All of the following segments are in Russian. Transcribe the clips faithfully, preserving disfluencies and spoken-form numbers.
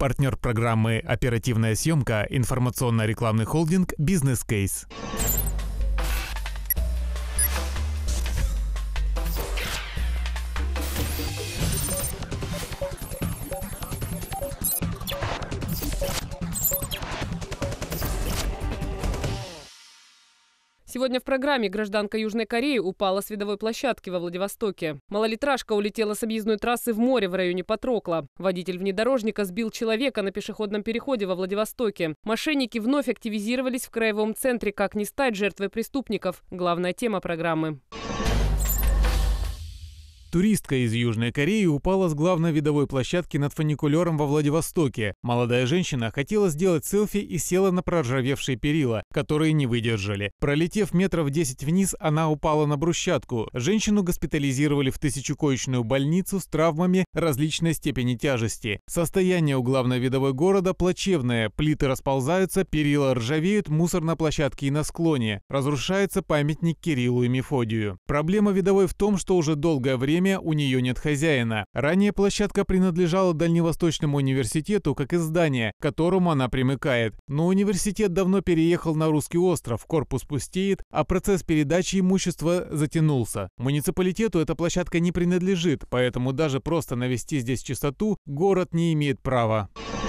Партнер программы «Оперативная съемка» информационно-рекламный холдинг «Бизнес Кейс». Сегодня в программе гражданка Южной Кореи упала с видовой площадки во Владивостоке. Малолитражка улетела с объездной трассы в море в районе Патрокла. Водитель внедорожника сбил человека на пешеходном переходе во Владивостоке. Мошенники вновь активизировались в краевом центре. Как не стать жертвой преступников? Главная тема программы. Туристка из Южной Кореи упала с главной видовой площадки над фуникулером во Владивостоке. Молодая женщина хотела сделать селфи и села на проржавевшие перила, которые не выдержали. Пролетев метров десять вниз, она упала на брусчатку. Женщину госпитализировали в тысячекоечную больницу с травмами различной степени тяжести. Состояние у главной видовой города плачевное. Плиты расползаются, перила ржавеют, мусор на площадке и на склоне. Разрушается памятник Кириллу и Мефодию. Проблема видовой в том, что уже долгое время у нее нет хозяина. Ранее площадка принадлежала Дальневосточному университету как и здание, к которому она примыкает. Но университет давно переехал на Русский остров, корпус пустеет, а процесс передачи имущества затянулся. Муниципалитету эта площадка не принадлежит, поэтому даже просто навести здесь чистоту город не имеет права.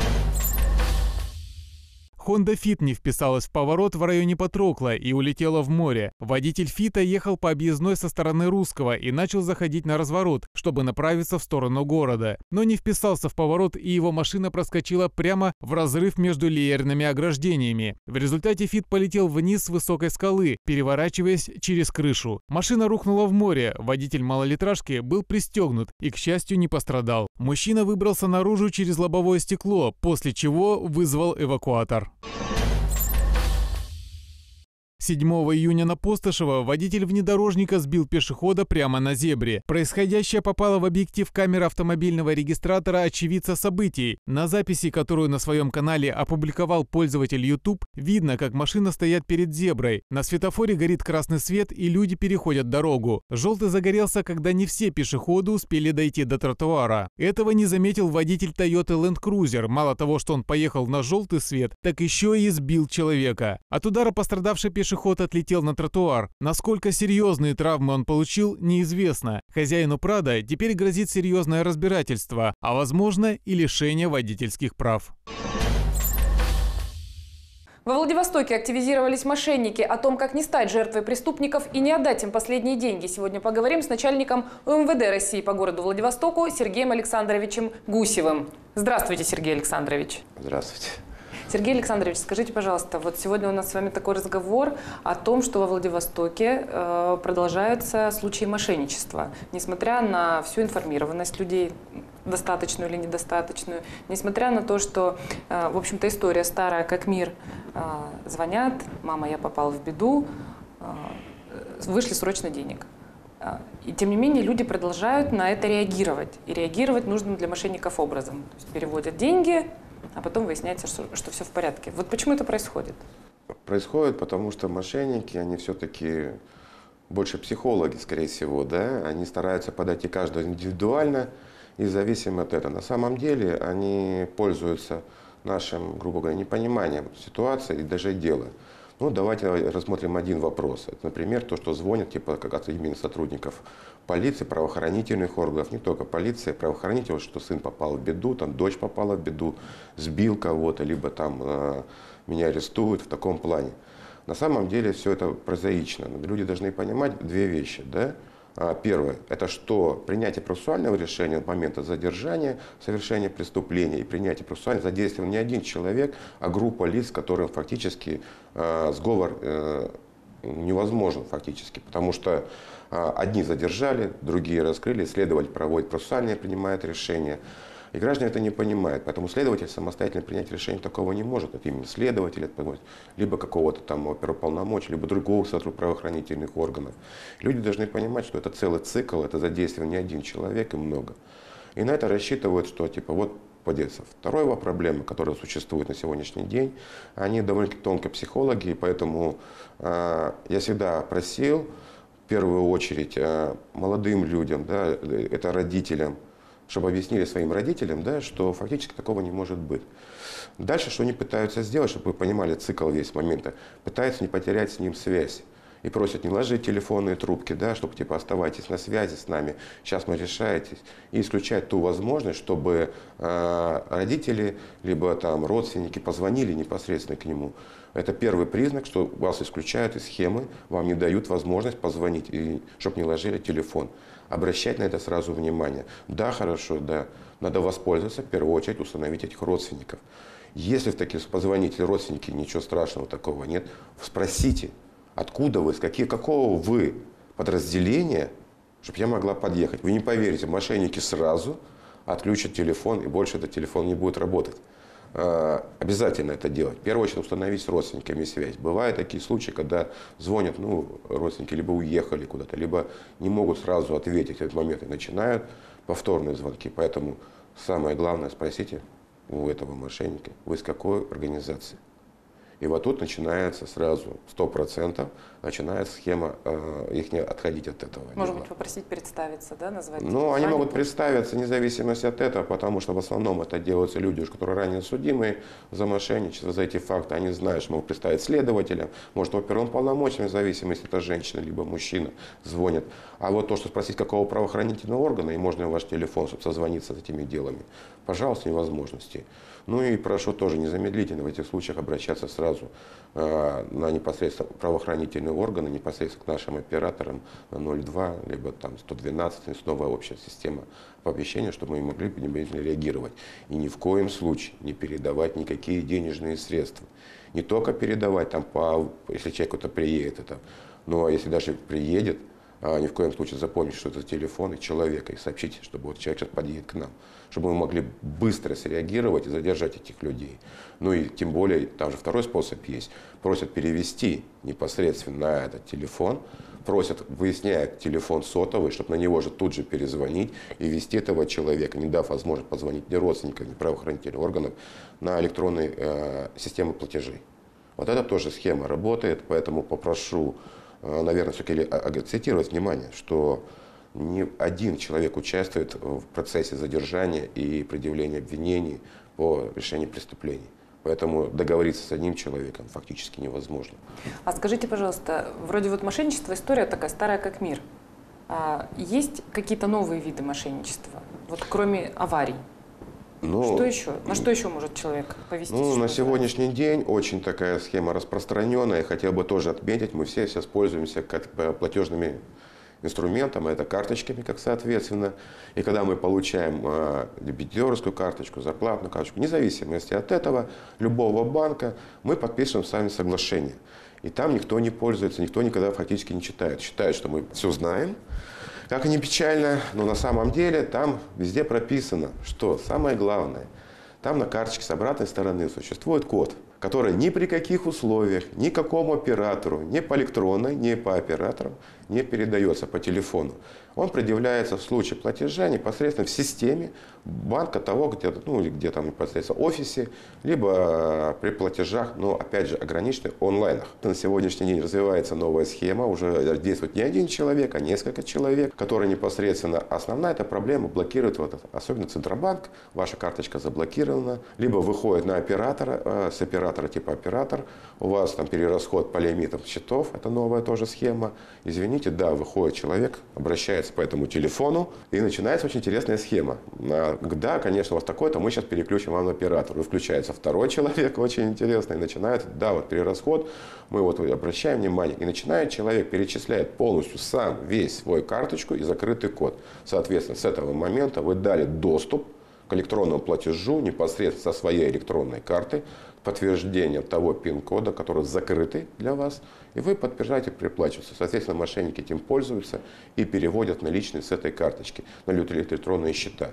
Honda Fit не вписалась в поворот в районе Патрокла и улетела в море. Водитель Фита ехал по объездной со стороны Русского и начал заходить на разворот, чтобы направиться в сторону города. Но не вписался в поворот, и его машина проскочила прямо в разрыв между леерными ограждениями. В результате Фит полетел вниз с высокой скалы, переворачиваясь через крышу. Машина рухнула в море, водитель малолитражки был пристегнут и, к счастью, не пострадал. Мужчина выбрался наружу через лобовое стекло, после чего вызвал эвакуатор. седьмого июня на Постышево водитель внедорожника сбил пешехода прямо на зебре. Происходящее попало в объектив камеры автомобильного регистратора очевидца событий. На записи, которую на своем канале опубликовал пользователь YouTube, видно, как машина стоит перед зеброй. На светофоре горит красный свет, и люди переходят дорогу. Желтый загорелся, когда не все пешеходы успели дойти до тротуара. Этого не заметил водитель Toyota Land Cruiser. Мало того, что он поехал на желтый свет, так еще и сбил человека. От удара пострадавший пешеход Пешеход отлетел на тротуар. Насколько серьезные травмы он получил, неизвестно. Хозяину Прада теперь грозит серьезное разбирательство, а возможно и лишение водительских прав. Во Владивостоке активизировались мошенники. О том, как не стать жертвой преступников и не отдать им последние деньги, сегодня поговорим с начальником УМВД России по городу Владивостоку Сергеем Александровичем Гусевым. Здравствуйте, Сергей Александрович. Здравствуйте. Сергей Александрович, скажите, пожалуйста, вот сегодня у нас с вами такой разговор о том, что во Владивостоке э, продолжаются случаи мошенничества. Несмотря на всю информированность людей, достаточную или недостаточную, несмотря на то, что, э, в общем-то, история старая как мир, э, звонят, мама, я попал в беду, э, вышли срочно денег. И тем не менее люди продолжают на это реагировать. И реагировать нужным для мошенников образом. То есть переводят деньги, а потом выясняется, что, что все в порядке. Вот почему это происходит? Происходит, потому что мошенники, они все-таки больше психологи, скорее всего, да? Они стараются подойти каждому индивидуально и зависимо от этого. На самом деле они пользуются нашим, грубо говоря, непониманием ситуации и даже дела. Ну, давайте рассмотрим один вопрос. Это, например, то, что звонят, типа, как от имени сотрудников полиции, правоохранительных органов, не только полиции, правоохранителей, что сын попал в беду, там дочь попала в беду, сбил кого-то, либо там э, меня арестуют в таком плане. На самом деле все это прозаично. Люди должны понимать две вещи, да? Первое – это что принятие процессуального решения от момента задержания, совершения преступления и принятия процессуального задействован не один человек, а группа лиц, с которым фактически э, сговор э, невозможен фактически, потому что э, одни задержали, другие раскрыли, следователь проводит процессуальное, принимает решение. И граждане это не понимают, поэтому следователь самостоятельно принять решение такого не может. Это именно следователь, либо какого-то там оперуполномочия, либо другого сотрудника правоохранительных органов. Люди должны понимать, что это целый цикл, это задействован не один человек и много. И на это рассчитывают, что типа вот поделится. Вторая проблема, которая существует на сегодняшний день, они довольно-таки тонко психологи, и поэтому э, я всегда просил, в первую очередь, э, молодым людям, да, это родителям, чтобы объяснили своим родителям, да, что фактически такого не может быть. Дальше, что они пытаются сделать, чтобы вы понимали цикл весь момента, пытаются не потерять с ним связь. И просят не ложить телефонные трубки, да, чтобы типа оставайтесь на связи с нами, сейчас мы решаетесь. И исключать ту возможность, чтобы э, родители, либо там родственники позвонили непосредственно к нему. Это первый признак, что вас исключают из схемы, вам не дают возможность позвонить, и, чтобы не ложили телефон. Обращать на это сразу внимание. Да, хорошо, да, надо воспользоваться, в первую очередь установить этих родственников. Если в таких позвоните родственники, ничего страшного такого нет, спросите. Откуда вы, с какие, какого вы подразделения, чтобы я могла подъехать. Вы не поверите, мошенники сразу отключат телефон, и больше этот телефон не будет работать. Обязательно это делать. В первую очередь установить с родственниками связь. Бывают такие случаи, когда звонят, ну, родственники либо уехали куда-то, либо не могут сразу ответить в этот момент и начинают повторные звонки. Поэтому самое главное, спросите у этого мошенника, вы с какой организации. И вот тут начинается сразу сто процентов начинает схема э, их не отходить от этого. Может быть, попросить представиться, да, назвать? Ну, они могут представиться вне зависимости от этого, потому что в основном это делаются люди, которые ранее судимые за мошенничество, за эти факты. Они знают, что могут представить следователям, может, оперным полномочиями, в зависимости, это женщина либо мужчина звонит. А вот то, что спросить, какого правоохранительного органа, и можно ваш телефон, чтобы созвониться с этими делами, пожалуйста, невозможности. Ну и прошу тоже незамедлительно в этих случаях обращаться сразу э, на непосредственно правоохранительные органы, непосредственно к нашим операторам на ноль два, либо там сто двенадцать, новая общая система оповещения, чтобы мы могли незамедлительно реагировать. И ни в коем случае не передавать никакие денежные средства. Не только передавать, там, по, если человек кто-то приедет, это, но если даже приедет, а ни в коем случае запомните, что это телефон и человека, и сообщите, чтобы вот человек сейчас подъедет к нам, чтобы мы могли быстро среагировать и задержать этих людей. Ну и тем более, там же второй способ есть, просят перевести непосредственно на этот телефон, просят, выясняют телефон сотовый, чтобы на него же тут же перезвонить и ввести этого человека, не дав возможность позвонить ни родственникам, ни правоохранительным органам, на электронные э, системы платежей. Вот это тоже схема работает, поэтому попрошу, наверное, все-таки акцентировать внимание, что не один человек участвует в процессе задержания и предъявления обвинений по решению преступлений. Поэтому договориться с одним человеком фактически невозможно. А скажите, пожалуйста, вроде вот мошенничество, история такая старая как мир. А есть какие-то новые виды мошенничества, вот кроме аварий? Ну, что еще? На что еще может человек повестись? Ну, на сегодняшний день очень такая схема распространенная. Я хотел бы тоже отметить, мы все сейчас пользуемся как платежными инструментами, это карточками, как соответственно. И когда мы получаем э, дебиторскую карточку, зарплатную карточку, вне зависимости от этого, любого банка, мы подписываем с вами соглашение. И там никто не пользуется, никто никогда фактически не читает. Считают, что мы все знаем. Как ни печально, но на самом деле там везде прописано, что самое главное, там на карточке с обратной стороны существует код, который ни при каких условиях, никакому оператору, ни по электронной, ни по операторам не передается по телефону. Он предъявляется в случае платежа непосредственно в системе банка того, где, ну, где там непосредственно в офисе, либо при платежах, но опять же ограниченных онлайнах. На сегодняшний день развивается новая схема, уже действует не один человек, а несколько человек, которые непосредственно, основная эта проблема блокирует, вот, особенно Центробанк, ваша карточка заблокирована, либо выходит на оператора, с оператора типа оператор, у вас там перерасход по лимитам счетов, это новая тоже схема, извините, да, выходит человек, обращается по этому телефону, и начинается очень интересная схема. Да, конечно, у вас такой-то, мы сейчас переключим вам на оператора. И включается второй человек, очень интересный, и начинает, да, вот перерасход, мы вот обращаем внимание, и начинает человек, перечисляет полностью сам весь свой карточку и закрытый код. Соответственно, с этого момента вы дали доступ к электронному платежу непосредственно со своей электронной карты, подтверждение того пин-кода, который закрытый для вас, и вы подтверждаете, переплачиваете. Соответственно, мошенники этим пользуются и переводят наличные с этой карточки на электронные счета.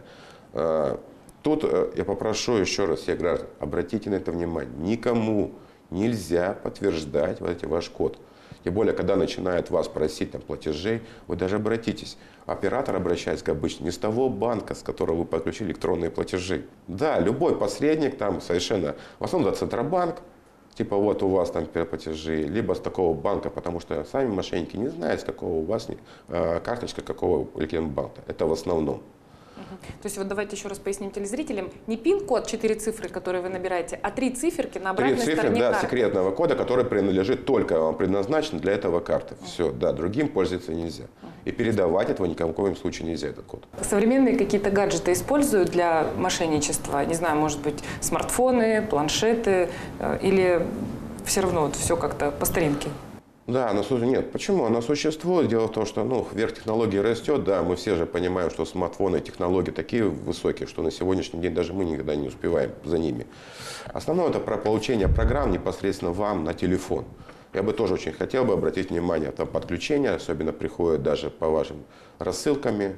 Тут я попрошу еще раз всех граждан, обратите на это внимание, никому нельзя подтверждать вот эти ваш код. Тем более, когда начинают вас просить там, платежей, вы даже обратитесь. Оператор обращается обычно не с того банка, с которого вы подключили электронные платежи. Да, любой посредник там совершенно, в основном да, Центробанк, типа вот у вас там платежи, либо с такого банка, потому что сами мошенники не знают, с какого у вас карточка, какого электронного банка. Это в основном. То есть вот давайте еще раз поясним телезрителям. Не пин-код четыре цифры, которые вы набираете, а три циферки на обратной Три цифры, стороне да, карты. секретного кода, который принадлежит только вам, предназначен для этого карты. Все, да, другим пользоваться нельзя. И передавать этого ни в коем случае нельзя, этот код. Современные какие-то гаджеты используют для мошенничества? Не знаю, может быть, смартфоны, планшеты э, или все равно вот все как-то по старинке? Да, она, нет, почему? Она существует. Дело в том, что ну, вверх технологий растет, да, мы все же понимаем, что смартфоны и технологии такие высокие, что на сегодняшний день даже мы никогда не успеваем за ними. Основное это про получение программ непосредственно вам на телефон. Я бы тоже очень хотел бы обратить внимание, там подключение, особенно приходит даже по вашим рассылками.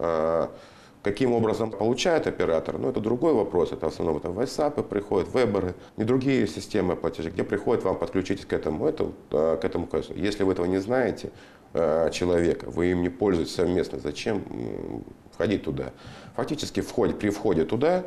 Каким образом получает оператор, ну это другой вопрос. Это в основном это WhatsApp приходят, веберы, не другие системы платежей, где приходит вам подключитесь к этому, это, к этому кольцу. Если вы этого не знаете, человека, вы им не пользуетесь совместно, зачем входить туда? Фактически входе, при входе туда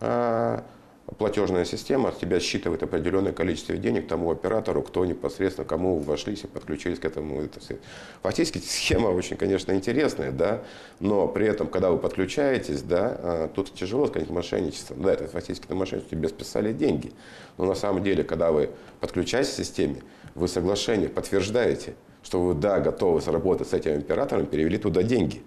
платежная система от тебя считывает определенное количество денег тому оператору, кто непосредственно, кому вошлись и подключились к этому. Это все. Фактически схема очень, конечно, интересная, да, но при этом, когда вы подключаетесь, да, тут тяжело сказать мошенничество. Да, это фактически это мошенничество, тебе списали деньги. Но на самом деле, когда вы подключаетесь к системе, вы соглашение подтверждаете, что вы, да, готовы сработать с этим оператором, перевели туда деньги.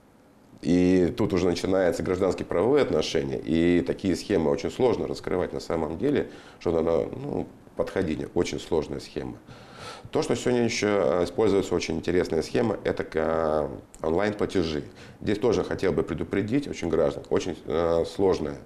И тут уже начинаются гражданские правовые отношения. И такие схемы очень сложно раскрывать на самом деле, что надо ну, подходить. Очень сложная схема. То, что сегодня еще используется очень интересная схема, это онлайн-платежи. Здесь тоже хотел бы предупредить очень граждан, очень сложная.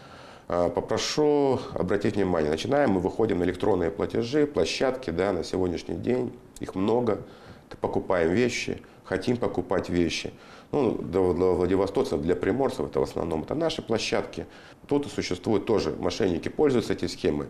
Попрошу обратить внимание. Начинаем, мы выходим на электронные платежи, площадки, да, на сегодняшний день. Их много. Покупаем вещи, хотим покупать вещи. Ну, для владивостокцев, для приморцев, это в основном это наши площадки. Тут существуют тоже, мошенники пользуются этой схемой.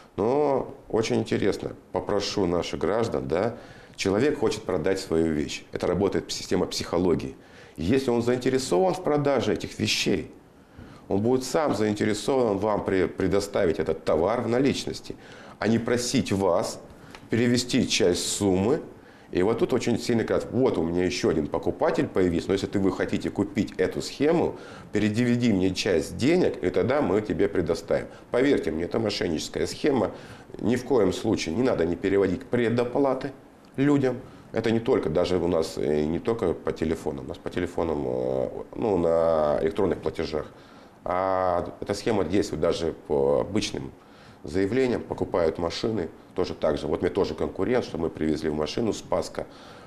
Но очень интересно, попрошу наших граждан, да, человек хочет продать свою вещь. Это работает система психологии. Если он заинтересован в продаже этих вещей, он будет сам заинтересован вам предоставить этот товар в наличности, а не просить вас перевести часть суммы. И вот тут очень сильно говорят, вот у меня еще один покупатель появился, но если ты, вы хотите купить эту схему, переведи мне часть денег, и тогда мы тебе предоставим. Поверьте мне, это мошенническая схема. Ни в коем случае не надо не переводить предоплаты людям. Это не только, даже у нас не только по телефону, у нас по телефонам, ну, на электронных платежах. А эта схема действует даже по обычным заявлениям, покупают машины, тоже так же. Вот мне тоже конкурент, что мы привезли в машину с Спаска,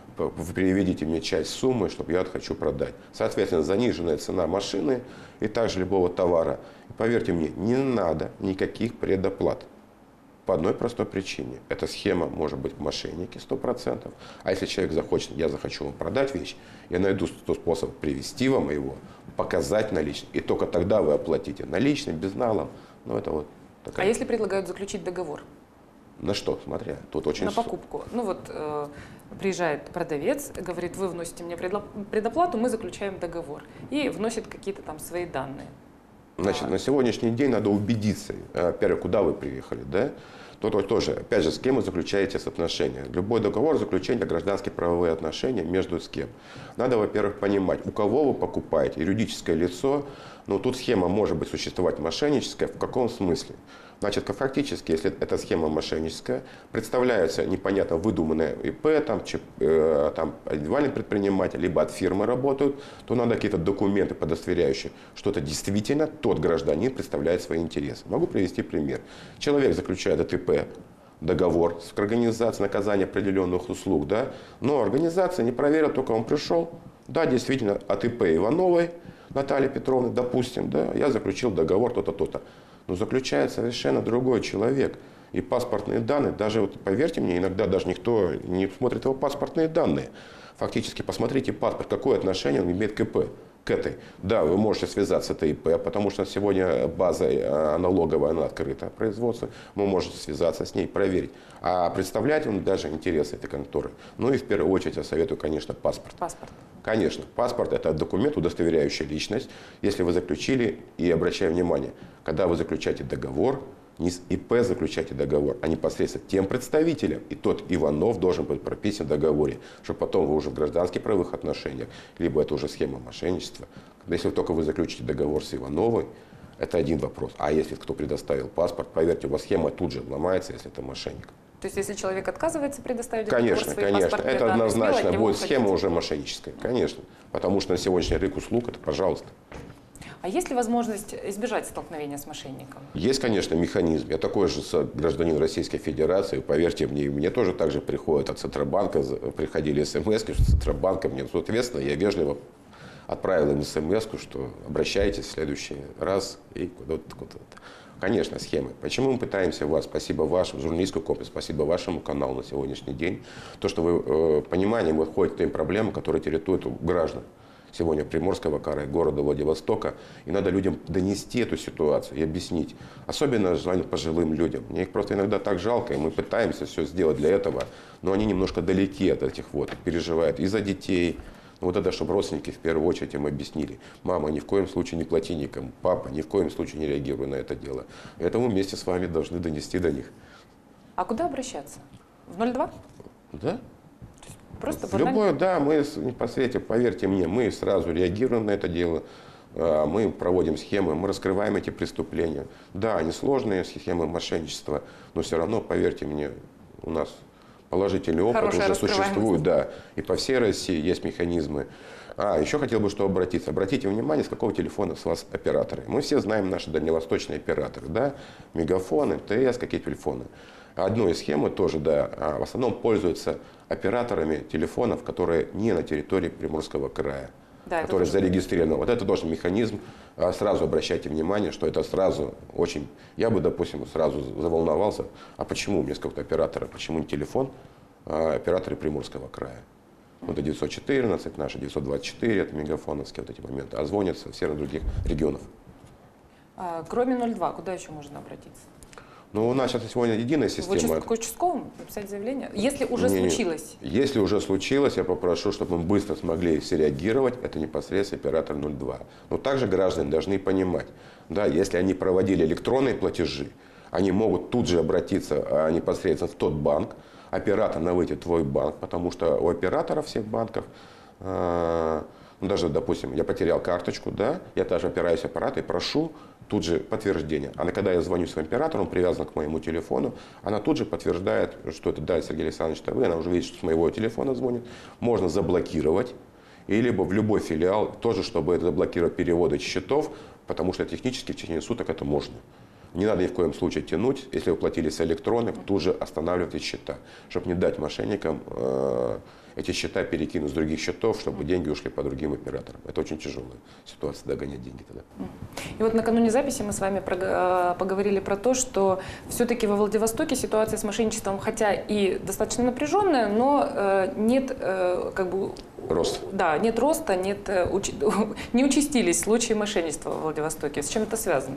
вы переведите мне часть суммы, чтобы я хочу продать. Соответственно, заниженная цена машины и также любого товара. И поверьте мне, не надо никаких предоплат. По одной простой причине. Эта схема может быть мошенники сто процентов. А если человек захочет, я захочу вам продать вещь, я найду тот способ привести вам его, показать наличные. И только тогда вы оплатите наличным, безналом. Ну, это вот такая. А если предлагают заключить договор? На что, смотря, тут очень... На покупку. Ну вот э, приезжает продавец, говорит, вы вносите мне предоплату, мы заключаем договор. И вносит какие-то там свои данные. Значит, на сегодняшний день надо убедиться, во-первых, куда вы приехали, да? Тут тоже, опять же, с кем вы заключаете отношения. Любой договор заключения гражданские правовые отношения между с кем. Надо, во-первых, понимать, у кого вы покупаете, юридическое лицо, но тут схема может быть существовать мошенническая, в каком смысле? Значит, фактически, если эта схема мошенническая, представляются непонятно выдуманные ИП, там, э, там индивидуальный предприниматель, либо от фирмы работают, то надо какие-то документы, удостоверяющие, что это действительно тот гражданин представляет свои интересы. Могу привести пример. Человек заключает от ИП договор с организацией наказания определенных услуг, да, но организация не проверила, только он пришел, да, действительно, от ИП Ивановой Натальи Петровны, допустим, да, я заключил договор то-то, то-то. Но заключает совершенно другой человек. И паспортные данные, даже, вот, поверьте мне, иногда даже никто не смотрит его паспортные данные. Фактически, посмотрите паспорт, какое отношение он имеет к ИП, к этой. Да, вы можете связаться с этой ИП, потому что сегодня база налоговая, она открыта, производство, вы можете связаться с ней, проверить. А представляет он даже интересы этой конторы. Ну и в первую очередь я советую, конечно, паспорт. Паспорт. Конечно, паспорт – это документ, удостоверяющий личность. Если вы заключили, и обращаю внимание, когда вы заключаете договор, не с ИП заключайте договор, а непосредственно тем представителям. И тот Иванов должен быть прописан в договоре, чтобы потом вы уже в гражданских правовых отношениях, либо это уже схема мошенничества. Если только вы заключите договор с Ивановой, это один вопрос. А если кто предоставил паспорт, поверьте, у вас схема тут же ломается, если это мошенник. То есть, если человек отказывается предоставить конечно, договор, свои конечно, паспортные это данные, однозначно смело будет схема уходите. уже мошенническая, конечно. Потому что на сегодняшний рынок услуг это, пожалуйста. А есть ли возможность избежать столкновения с мошенником? Есть, конечно, механизм. Я такой же гражданин Российской Федерации, поверьте мне, мне тоже так же приходят от Центробанка, приходили смс, что Центробанка мне, соответственно, я вежливо отправил им смс, что обращайтесь в следующий раз и куда-то, куда-то. Конечно, схемы. Почему мы пытаемся вас, спасибо вашему журналистскому комплексу, спасибо вашему каналу на сегодняшний день, то, что вы э, пониманием выходите к тем проблемам, которые теряют у граждан сегодня Приморского края, города Владивостока. И надо людям донести эту ситуацию и объяснить. Особенно желательно пожилым людям. Мне их просто иногда так жалко, и мы пытаемся все сделать для этого, но они немножко далеки от этих вот, переживают и за детей. Вот это, чтобы родственники в первую очередь им объяснили. Мама, ни в коем случае не плати никому. Папа, ни в коем случае не реагируй на это дело. Поэтому вместе с вами должны донести до них. А куда обращаться? В ноль два? Да. Просто в любое, да, мы непосредственно, поверьте мне, мы сразу реагируем на это дело. Мы проводим схемы, мы раскрываем эти преступления. Да, они сложные, схемы мошенничества, но все равно, поверьте мне, у нас положительный опыт Хорошая уже существует, да, и по всей России есть механизмы. А, еще хотел бы что обратиться. Обратите внимание, с какого телефона с вас операторы. Мы все знаем наши дальневосточные операторы, да, Мегафон, МТС, какие телефоны. Одной схемы тоже, да, а в основном пользуются операторами телефонов, которые не на территории Приморского края, да, которые зарегистрированы. Вот это тоже механизм. Сразу обращайте внимание, что это сразу очень... Я бы, допустим, сразу заволновался. А почему у меня с какого-то оператора, почему не телефон, а операторы Приморского края? Вот это девятьсот четырнадцать, наши девятьсот двадцать четыре, это мегафоновские вот эти моменты. А звонят со всех других регионов. А, кроме ноль два, куда еще можно обратиться? Ну, у нас сейчас сегодня единая система. В участковом написать заявление? Если уже не, случилось? Если уже случилось, я попрошу, чтобы мы быстро смогли среагировать. Это непосредственно оператор ноль два. Но также граждане должны понимать, да, если они проводили электронные платежи, они могут тут же обратиться а, непосредственно в тот банк, оператор на выйти в твой банк, потому что у операторов всех банков, э, ну, даже, допустим, я потерял карточку, да, я также опираюсь аппарат и прошу тут же подтверждение. А когда я звоню своему оператору, он привязан к моему телефону, она тут же подтверждает, что это, да, Сергей Александрович, это вы, она уже видит, что с моего телефона звонит. Можно заблокировать, и либо в любой филиал, тоже, чтобы это заблокировать переводы счетов, потому что технически в течение суток это можно. Не надо ни в коем случае тянуть, если вы платили с электронных, тут же останавливать эти счета, чтобы не дать мошенникам э, эти счета перекинуть с других счетов, чтобы деньги ушли по другим операторам. Это очень тяжелая ситуация, догонять деньги тогда. И вот накануне записи мы с вами поговорили про то, что все-таки во Владивостоке ситуация с мошенничеством, хотя и достаточно напряженная, но нет как бы... Рост. Да, нет роста, нет, не участились случаи мошенничества во Владивостоке. С чем это связано?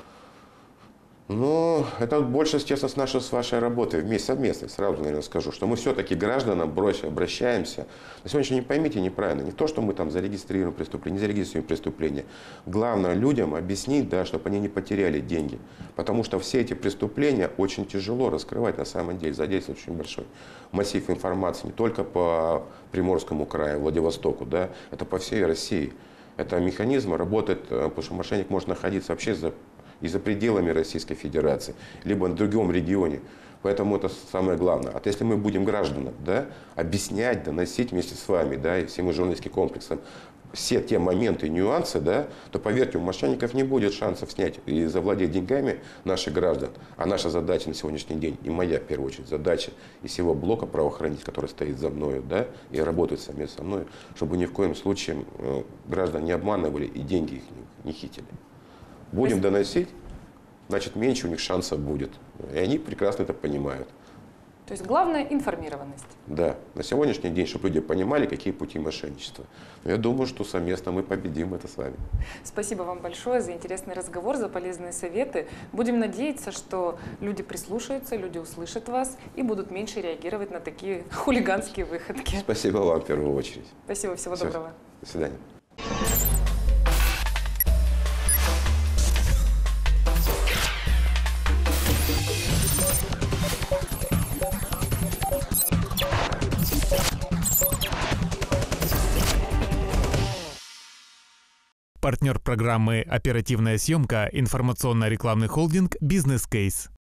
Ну, это больше, честно, с нашей, с вашей работой, вместе, совместно, сразу, наверное, скажу, что мы все-таки гражданам бросим, обращаемся. На сегодняшний день поймите неправильно, не то, что мы там зарегистрируем преступление, не зарегистрируем преступление. Главное людям объяснить, да, чтобы они не потеряли деньги. Потому что все эти преступления очень тяжело раскрывать на самом деле, задействовать очень большой массив информации, не только по Приморскому краю, Владивостоку, да, это по всей России. Это механизм работает, потому что мошенник может находиться вообще за и за пределами Российской Федерации, либо в другом регионе. Поэтому это самое главное. А если мы будем гражданам, да, объяснять, доносить вместе с вами, да, и всем журналистским комплексом все те моменты, нюансы, да, то, поверьте, у мошенников не будет шансов снять и завладеть деньгами наших граждан. А наша задача на сегодняшний день, и моя, в первую очередь, задача и всего блока правоохранителей, который стоит за мною, да, и работает совместно со мной, чтобы ни в коем случае э, граждан не обманывали и деньги их не, не хитили. Будем доносить, значит, меньше у них шансов будет. И они прекрасно это понимают. То есть главное – информированность. Да. На сегодняшний день, чтобы люди понимали, какие пути мошенничества. Но я думаю, что совместно мы победим это с вами. Спасибо вам большое за интересный разговор, за полезные советы. Будем надеяться, что люди прислушаются, люди услышат вас и будут меньше реагировать на такие хулиганские выходки. Спасибо вам в первую очередь. Спасибо, всего Все. доброго. До свидания. Партнер программы «Оперативная съемка» информационно-рекламный холдинг «Бизнес Кейс».